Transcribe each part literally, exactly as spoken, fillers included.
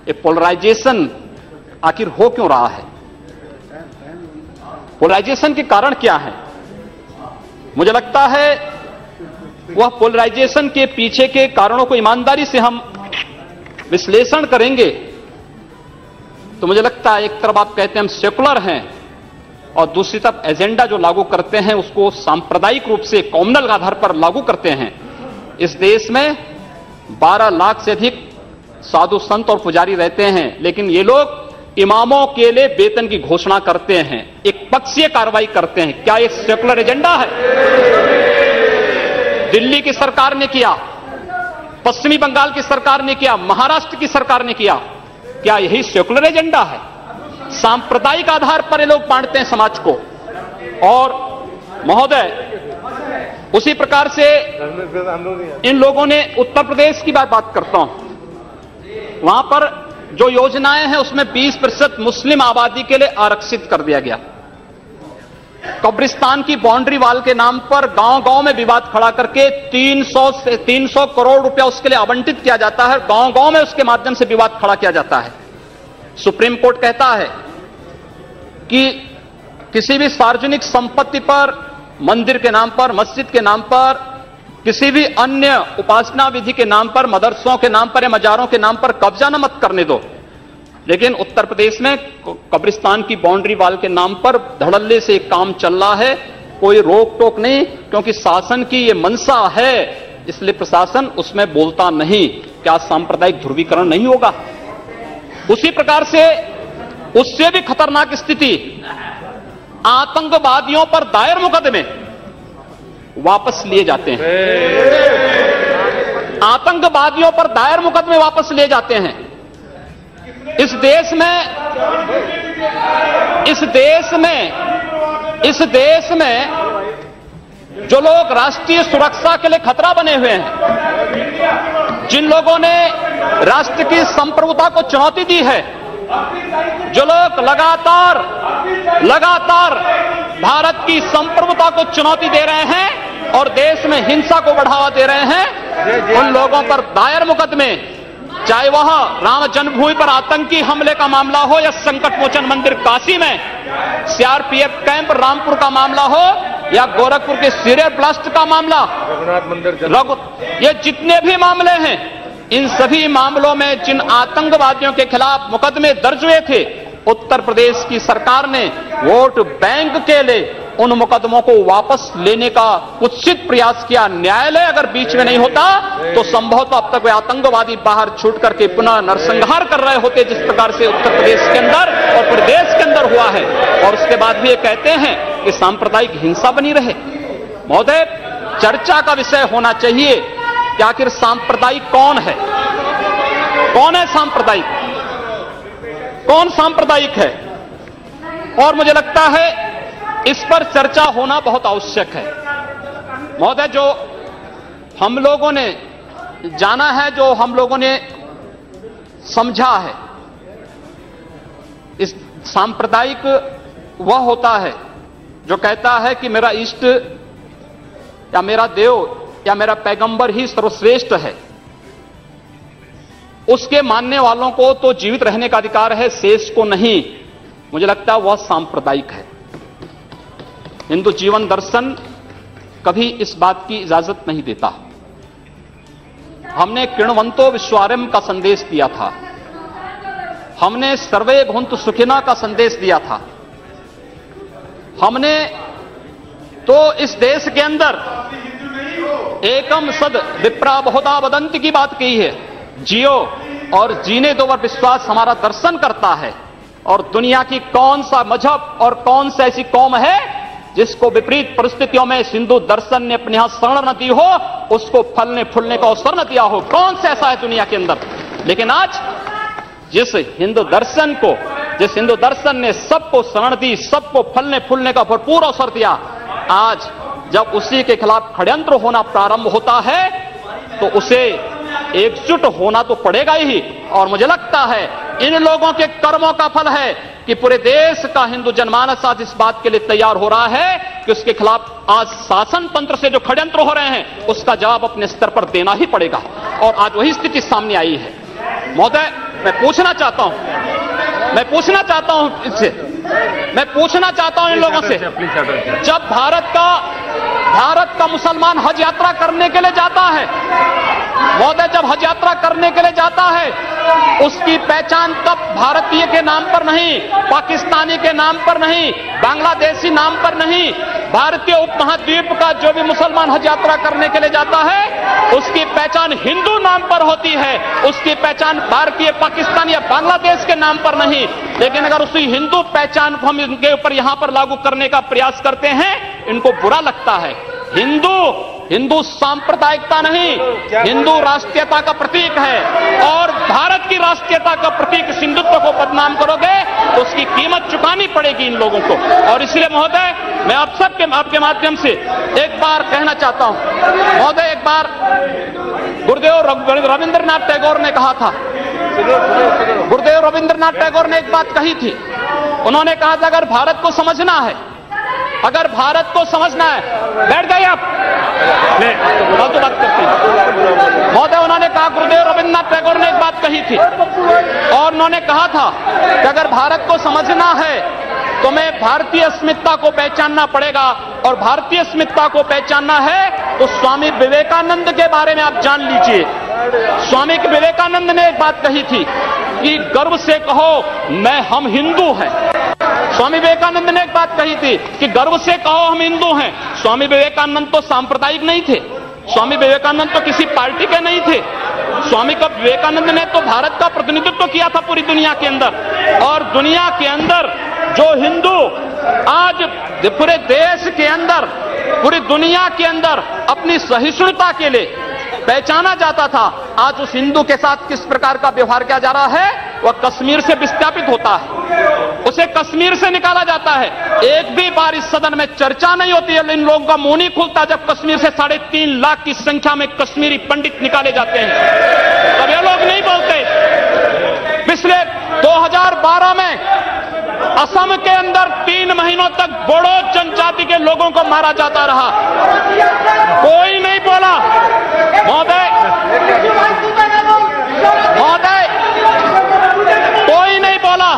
ये पोलराइजेशन आखिर हो क्यों रहा है? पोलराइजेशन के कारण क्या है? मुझे लगता है वह पोलराइजेशन के पीछे के कारणों को ईमानदारी से हम विश्लेषण करेंगे तो मुझे लगता है एक तरफ आप कहते हैं हम सेकुलर हैं और दूसरी तरफ एजेंडा जो लागू करते हैं उसको सांप्रदायिक रूप से कॉम्युनल आधार पर लागू करते हैं। इस देश में बारह लाख से अधिक साधु संत और पुजारी रहते हैं, लेकिन ये लोग इमामों के लिए वेतन की घोषणा करते हैं, एक पक्षीय कार्रवाई करते हैं। क्या ये सेकुलर एजेंडा है? दिल्ली की सरकार ने किया, पश्चिमी बंगाल की सरकार ने किया, महाराष्ट्र की सरकार ने किया। क्या यही सेकुलर एजेंडा है? सांप्रदायिक आधार पर ये लोग बांटते हैं समाज को। और महोदय, उसी प्रकार से इन लोगों ने उत्तर प्रदेश की बात बात करता हूं, वहां पर जो योजनाएं हैं उसमें बीस प्रतिशत मुस्लिम आबादी के लिए आरक्षित कर दिया गया। कब्रिस्तान की बाउंड्री वाल के नाम पर गांव गांव में विवाद खड़ा करके तीन सौ से तीन सौ करोड़ रुपया उसके लिए आवंटित किया जाता है। गांव गांव में उसके माध्यम से विवाद खड़ा किया जाता है। सुप्रीम कोर्ट कहता है कि किसी भी सार्वजनिक संपत्ति पर, मंदिर के नाम पर, मस्जिद के नाम पर, किसी भी अन्य उपासना विधि के नाम पर, मदरसों के नाम पर या मजारों के नाम पर कब्जा न मत करने दो। लेकिन उत्तर प्रदेश में कब्रिस्तान की बाउंड्री वाल के नाम पर धड़ल्ले से काम चल रहा है, कोई रोक टोक नहीं, क्योंकि शासन की ये मंशा है, इसलिए प्रशासन उसमें बोलता नहीं। क्या सांप्रदायिक ध्रुवीकरण नहीं होगा? उसी प्रकार से उससे भी खतरनाक स्थिति, आतंकवादियों पर दायर मुकदमे वापस लिए जाते हैं। आतंकवादियों पर दायर मुकदमे वापस लिए जाते हैं। इस देश में इस देश में इस देश में जो लोग राष्ट्रीय सुरक्षा के लिए खतरा बने हुए हैं, जिन लोगों ने राष्ट्र की संप्रभुता को चुनौती दी है, जो लोग लगातार लगातार भारत की संप्रभुता को चुनौती दे रहे हैं और देश में हिंसा को बढ़ावा दे रहे हैं, उन लोगों पर दायर मुकदमे, चाहे वह राम जन्मभूमि पर आतंकी हमले का मामला हो या संकट मोचन मंदिर काशी में सीआरपीएफ कैंप रामपुर का मामला हो या गोरखपुर के सीरियल ब्लास्ट का मामला, रघुनाथ मंदिर, ये जितने भी मामले हैं, इन सभी मामलों में जिन आतंकवादियों के खिलाफ मुकदमे दर्ज हुए थे, उत्तर प्रदेश की सरकार ने वोट बैंक के लिए उन मुकदमों को वापस लेने का कुत्सित प्रयास किया। न्यायालय अगर बीच में नहीं होता तो संभवतः अब तक वे आतंकवादी बाहर छूट करके पुनः नरसंहार कर रहे होते, जिस प्रकार से उत्तर प्रदेश के अंदर और प्रदेश के अंदर हुआ है। और उसके बाद भी ये कहते हैं कि सांप्रदायिक हिंसा बनी रहे। महोदय, चर्चा का विषय होना चाहिए कि आखिर सांप्रदायिक कौन है? कौन है सांप्रदायिक? कौन सांप्रदायिक है? और मुझे लगता है इस पर चर्चा होना बहुत आवश्यक है। महोदय, जो हम लोगों ने जाना है, जो हम लोगों ने समझा है, इस सांप्रदायिक वह होता है जो कहता है कि मेरा इष्ट या मेरा देव या मेरा पैगंबर ही सर्वश्रेष्ठ है। उसके मानने वालों को तो जीवित रहने का अधिकार है, शेष को नहीं। मुझे लगता है वह सांप्रदायिक है। हिंदू जीवन दर्शन कभी इस बात की इजाजत नहीं देता। हमने किण्वंतो विश्वारंभ का संदेश दिया था, हमने सर्वे भवन्तु सुखिनः का संदेश दिया था, हमने तो इस देश के अंदर एकम सद विप्रा बहुधा वदन्ति की बात कही है। जियो और जीने दो पर विश्वास हमारा दर्शन करता है। और दुनिया की कौन सा मजहब और कौन सा ऐसी कौम है जिसको विपरीत परिस्थितियों में हिंदू दर्शन ने अपने यहां शरण न दी हो, उसको फलने फूलने का अवसर न दिया हो? कौन सा ऐसा है दुनिया के अंदर? लेकिन आज जिस हिंदू दर्शन को जिस हिंदू दर्शन ने सबको शरण दी, सबको फलने फूलने का भरपूर अवसर दिया, आज जब उसी के खिलाफ षड्यंत्र होना प्रारंभ होता है तो उसे एकजुट होना तो पड़ेगा ही। और मुझे लगता है इन लोगों के कर्मों का फल है कि पूरे देश का हिंदू जनमानस आज इस बात के लिए तैयार हो रहा है कि उसके खिलाफ आज शासन तंत्र से जो षड्यंत्र हो रहे हैं उसका जवाब अपने स्तर पर देना ही पड़ेगा। और आज वही स्थिति सामने आई है। महोदय, मैं पूछना चाहता हूं मैं पूछना चाहता हूं इससे मैं पूछना चाहता हूं इन लोगों से, जब भारत का भारत का मुसलमान हज यात्रा करने के लिए जाता है, महोदय, जब हज यात्रा करने के लिए जाता है, उसकी पहचान तब भारतीय के नाम पर नहीं, पाकिस्तानी के नाम पर नहीं, बांग्लादेशी नाम पर नहीं, भारतीय उपमहाद्वीप का जो भी मुसलमान हज यात्रा करने के लिए जाता है, उसकी पहचान हिंदू नाम पर होती है, उसकी पहचान भारतीय, पाकिस्तान या बांग्लादेश के नाम पर नहीं। लेकिन अगर उसी हिंदू पहचान को हम इनके ऊपर यहां पर लागू करने का प्रयास करते हैं, इनको बुरा लगता है। हिंदू हिंदू सांप्रदायिकता नहीं, हिंदू राष्ट्रीयता का प्रतीक है, और भारत की राष्ट्रीयता का प्रतीक हिंदुत्व को बदनाम करोगे तो उसकी कीमत चुकानी पड़ेगी इन लोगों को। और इसलिए महोदय, मैं आप सबके आपके माध्यम से एक बार कहना चाहता हूं, महोदय, एक बार गुरुदेव रविंद्रनाथ टैगोर ने कहा था, गुरुदेव रविंद्रनाथ टैगोर ने एक बात कही थी, उन्होंने कहा था अगर भारत को समझना है, अगर भारत को समझना है, बैठ गए आप, फालतू बात करते हैं महोदय। उन्होंने कहा, गुरुदेव रविंद्रनाथ टैगोर ने एक बात कही थी, और उन्होंने कहा था कि अगर भारत को समझना है तो मैं भारतीय अस्मिता को पहचानना पड़ेगा, और भारतीय अस्मिता को पहचानना है तो स्वामी विवेकानंद के बारे में आप जान लीजिए। स्वामी विवेकानंद ने एक बात कही थी कि गर्व से कहो मैं हम हिंदू हैं। स्वामी विवेकानंद ने एक बात कही थी कि गर्व से कहो हम हिंदू हैं। स्वामी विवेकानंद तो सांप्रदायिक नहीं थे, स्वामी विवेकानंद तो किसी पार्टी के नहीं थे। स्वामी का विवेकानंद ने तो भारत का प्रतिनिधित्व किया था पूरी दुनिया के अंदर, और दुनिया के अंदर जो हिंदू आज पूरे देश के अंदर, पूरी दुनिया के अंदर अपनी सहिष्णुता के लिए पहचाना जाता था, आज उस हिंदू के साथ किस प्रकार का व्यवहार किया जा रहा है, वह कश्मीर से विस्थापित होता है, उसे कश्मीर से निकाला जाता है। एक भी बार इस सदन में चर्चा नहीं होती है, इन लोगों का मुंह नहीं खुलता जब कश्मीर से साढ़े तीन लाख की संख्या में कश्मीरी पंडित निकाले जाते हैं, तब ये लोग नहीं बोलते। पिछले दो हज़ार बारह में असम के अंदर तीन महीनों तक बोडो जनजाति के लोगों को मारा जाता रहा, कोई नहीं बोला। महोदय महोदय कोई नहीं बोला।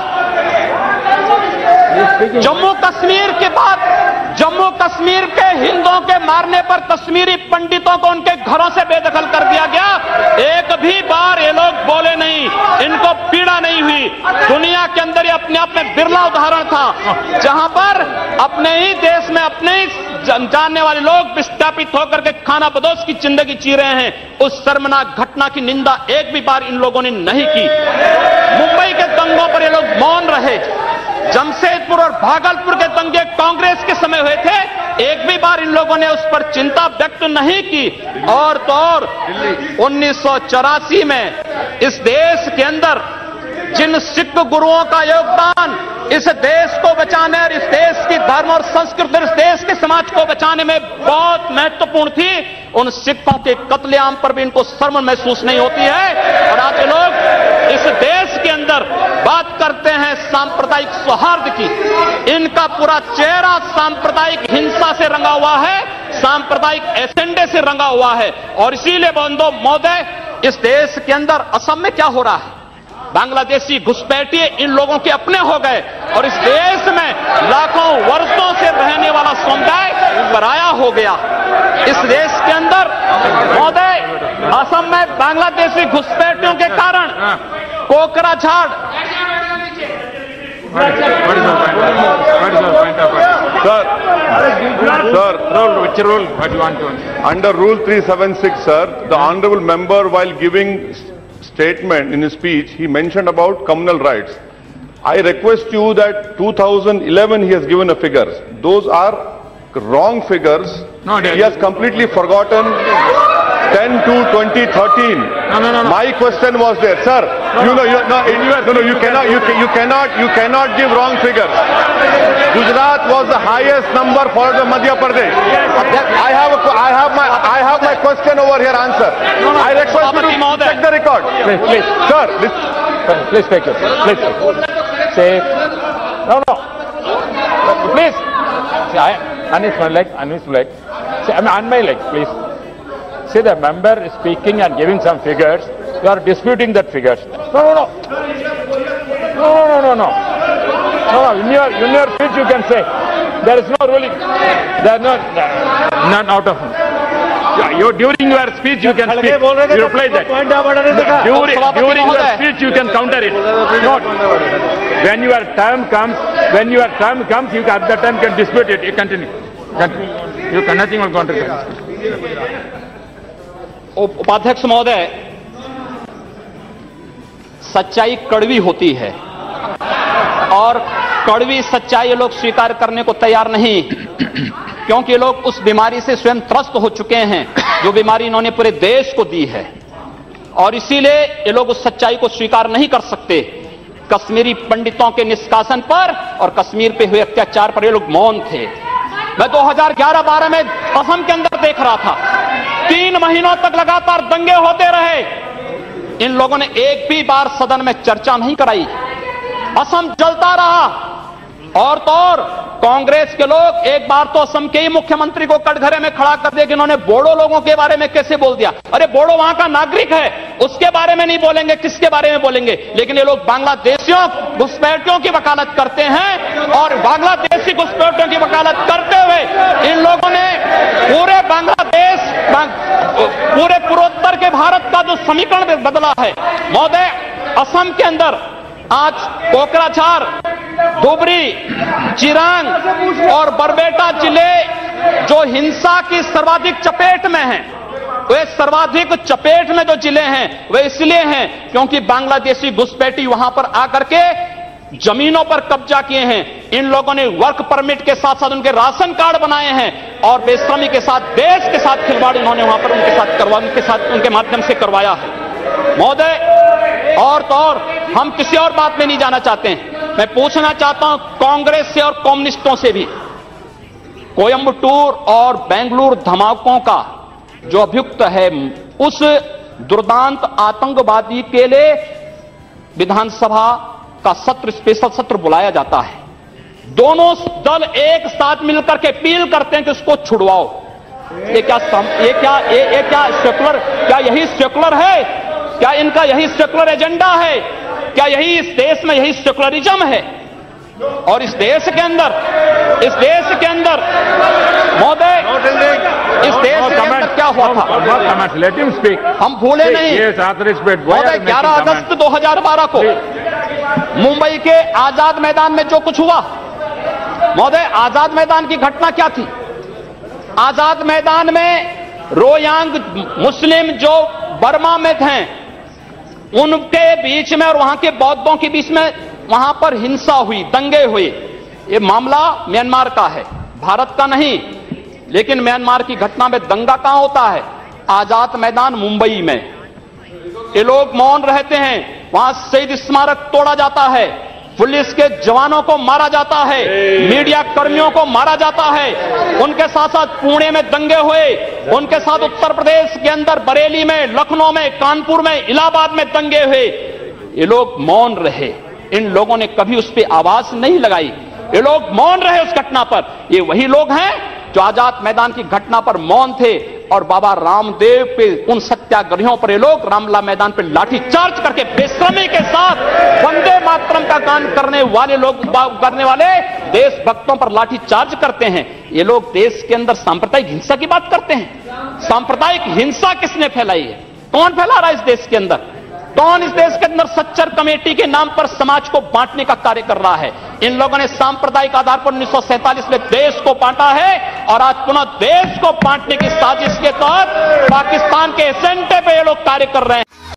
जम्मू कश्मीर के बाद जम्मू कश्मीर के हिंदुओं के मारने पर कश्मीरी पंडितों को उनके घरों से बेदखल कर दिया गया, एक भी बार ये लोग बोले नहीं, इनको पीड़ा नहीं हुई। दुनिया के अंदर ये अपने आप में बिरला उदाहरण था जहां पर अपने ही देश में अपने ही जानने वाले लोग विस्थापित होकर के खाना बदोश की जिंदगी जी रहे हैं। उस शर्मनाक घटना की निंदा एक भी बार इन लोगों ने नहीं की। मुंबई के दंगों पर ये लोग मौन रहे, जमशेदपुर और भागलपुर के दंगे कांग्रेस के समय हुए थे, एक भी बार इन लोगों ने उस पर चिंता व्यक्त नहीं की। और तो और उन्नीस सौ चौरासी में इस देश के अंदर जिन सिख गुरुओं का योगदान इस देश को बचाने और इस देश की धर्म और संस्कृति, इस देश के समाज को बचाने में बहुत महत्वपूर्ण थी, उन सिखों के कत्लेआम पर भी इनको शर्म महसूस नहीं होती है। और आज लोग इस देश के अंदर बात करते हैं सांप्रदायिक सौहार्द की, इनका पूरा चेहरा सांप्रदायिक हिंसा से रंगा हुआ है, सांप्रदायिक एजेंडे से रंगा हुआ है। और इसीलिए बंधु महोदय, इस देश के अंदर असम में क्या हो रहा है, बांग्लादेशी घुसपैठिए इन लोगों के अपने हो गए, और इस देश में लाखों वर्षों से रहने वाला समुदाय पराया हो गया। इस देश के अंदर महोदय, असम में बांग्लादेशी घुसपैठियों के कारण Kokrajhar Sir, sir, rule, which rule? What you want to? Under Rule three seventy-six, sir, the honourable member, while giving statement in his speech, he mentioned about communal rights. I request you that two thousand eleven he has given a figures. Those are wrong figures. No, he has completely forgotten ten to twenty thirteen. No, no, no, no. My question was there, sir. No, you no. know, you, no, no, no, you cannot, you, you cannot, you cannot give wrong figures. Gujarat was the highest number followed by Madhya Pradesh. I have, a, I have my, I have my question over here. Answer. No, no, I request you to Mahoday. check the record. Please, please, sir. This, please take it. Please say no, no. Please. See, I unmute my leg. Unmute my leg. See, I mean, on my leg, please. See, the member is speaking and giving some figures. You are disputing that figures. No, no, no. No, no, no, no. No, no. In your, in your speech you can say, there is no ruling. There is no, none out of. Yeah, you, during your speech you can speak. You reply that. During, during your speech you can counter it. Not. When your term comes, when your term comes, you at that time can dispute it. You continue. continue. You can nothing will counter it. उपाध्यक्ष महोदय, सच्चाई कड़वी होती है और कड़वी सच्चाई ये लोग स्वीकार करने को तैयार नहीं, क्योंकि ये लोग उस बीमारी से स्वयं त्रस्त हो चुके हैं जो बीमारी इन्होंने पूरे देश को दी है, और इसीलिए ये लोग उस सच्चाई को स्वीकार नहीं कर सकते। कश्मीरी पंडितों के निष्कासन पर और कश्मीर पे हुए अत्याचार पर ये लोग मौन थे। मैं दो हज़ार ग्यारह बारह में असम के अंदर देख रहा था, तीन महीनों तक लगातार दंगे होते रहे, इन लोगों ने एक भी बार सदन में चर्चा नहीं कराई। असम जलता रहा, और तो और कांग्रेस के लोग एक बार तो असम के ही मुख्यमंत्री को कटघरे में खड़ा कर दिया कि इन्होंने बोडो लोगों के बारे में कैसे बोल दिया। अरे बोडो वहां का नागरिक है, उसके बारे में नहीं बोलेंगे, किसके बारे में बोलेंगे? लेकिन ये लोग बांग्लादेशियों घुसपैठियों की वकालत करते हैं, और बांग्लादेशी घुसपैठियों की वकालत करते हुए इन लोगों ने पूरे बांग्लादेश, पूरे पूर्वोत्तर के भारत का जो समीकरण बदला है। महोदय, असम के अंदर आज कोकराझार, धुबरी, चिरांग और बरबेटा जिले जो हिंसा की सर्वाधिक चपेट में हैं, वे सर्वाधिक चपेट में जो जिले हैं वे इसलिए हैं क्योंकि बांग्लादेशी घुसपैठी वहां पर आकर के जमीनों पर कब्जा किए हैं। इन लोगों ने वर्क परमिट के साथ साथ उनके राशन कार्ड बनाए हैं, और बेश्रमी के साथ, देश के साथ खिलवाड़ उन्होंने वहां पर उनके साथ करवा उनके साथ उनके माध्यम से करवाया है। महोदय, और तो और हम किसी और बात में नहीं जाना चाहते हैं, मैं पूछना चाहता हूं कांग्रेस से और कम्युनिस्टों से भी, कोयंबटूर और बेंगलुरु धमाकों का जो अभियुक्त है, उस दुर्दांत आतंकवादी के लिए विधानसभा का सत्र, स्पेशल सत्र बुलाया जाता है। दोनों दल एक साथ मिलकर के अपील करते हैं कि उसको छुड़वाओ। ये क्या सम, ये क्या ये, ये क्या सेकुलर, क्या यही सेकुलर है? क्या इनका यही सेकुलर एजेंडा है? क्या यही इस देश में यही सेकुलरिज्म है? और इस देश के अंदर, इस देश के अंदर महोदय, इस देश के अंदर क्या हुआ था हम भूले नहीं। महोदय, ग्यारह अगस्त दो हज़ार बारह को मुंबई के आजाद मैदान में जो कुछ हुआ, महोदय, आजाद मैदान की घटना क्या थी? आजाद मैदान में रोयांग मुस्लिम जो बर्मा में थे, उनके बीच में और वहां के बौद्धों के बीच में वहां पर हिंसा हुई, दंगे हुए। ये मामला म्यांमार का है, भारत का नहीं। लेकिन म्यांमार की घटना में दंगा कहां होता है? आजाद मैदान मुंबई में। ये लोग मौन रहते हैं, वहां शहीद स्मारक तोड़ा जाता है, पुलिस के जवानों को मारा जाता है, मीडिया कर्मियों को मारा जाता है। उनके साथ साथ पुणे में दंगे हुए, उनके साथ उत्तर प्रदेश के अंदर बरेली में, लखनऊ में, कानपुर में, इलाहाबाद में दंगे हुए। ये लोग मौन रहे, इन लोगों ने कभी उस पर आवाज नहीं लगाई, ये लोग मौन रहे उस घटना पर। ये वही लोग हैं जो आजाद मैदान की घटना पर मौन थे, और बाबा रामदेव पे, उन सत्याग्रहियों पर ये लोग रामला मैदान पे लाठी चार्ज करके बेशर्मी के साथ वंदे मातरम का गान करने वाले लोग, करने वाले देशभक्तों पर लाठी चार्ज करते हैं। ये लोग देश के अंदर सांप्रदायिक हिंसा की बात करते हैं। सांप्रदायिक हिंसा किसने फैलाई है? कौन फैला रहा है इस देश के अंदर? कौन इस देश के अंदर सच्चर कमेटी के नाम पर समाज को बांटने का कार्य कर रहा है? इन लोगों ने सांप्रदायिक आधार पर उन्नीस सौ सैंतालीस में देश को बांटा है, और आज पुनः देश को बांटने की साजिश के तहत पाकिस्तान के एजेंडे पे ये लोग कार्य कर रहे हैं।